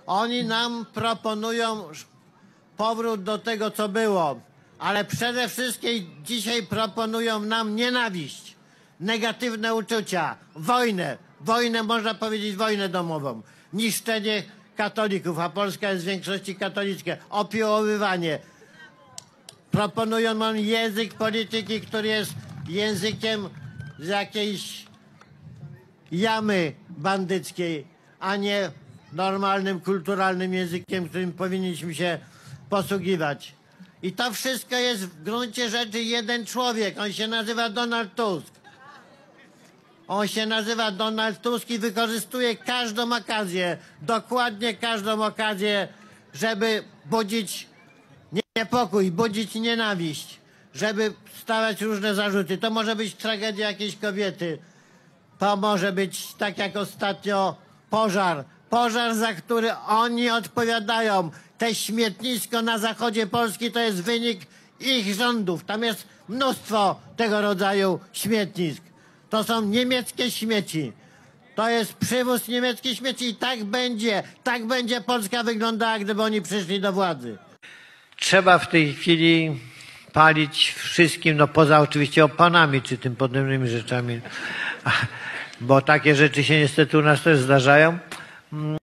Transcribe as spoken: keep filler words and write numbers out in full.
Oni nam proponują powrót do tego, co było, ale przede wszystkim dzisiaj proponują nam nienawiść, negatywne uczucia, wojnę, wojnę, można powiedzieć wojnę domową, niszczenie katolików, a Polska jest w większości katolicka, opioływanie. Proponują nam język polityki, który jest językiem z jakiejś jamy bandyckiej, a nie normalnym, kulturalnym językiem, którym powinniśmy się posługiwać. I to wszystko jest w gruncie rzeczy jeden człowiek. On się nazywa Donald Tusk. On się nazywa Donald Tusk i wykorzystuje każdą okazję, dokładnie każdą okazję, żeby budzić niepokój, budzić nienawiść, żeby stawiać różne zarzuty. To może być tragedia jakiejś kobiety. To może być, tak jak ostatnio, pożar. Pożar, za który oni odpowiadają. Te śmietnisko na zachodzie Polski to jest wynik ich rządów. Tam jest mnóstwo tego rodzaju śmietnisk. To są niemieckie śmieci. To jest przywóz niemieckich śmieci i tak będzie. Tak będzie Polska wyglądała, gdyby oni przyszli do władzy. Trzeba w tej chwili palić wszystkim, no poza oczywiście opanami czy tym podobnymi rzeczami, bo takie rzeczy się niestety u nas też zdarzają.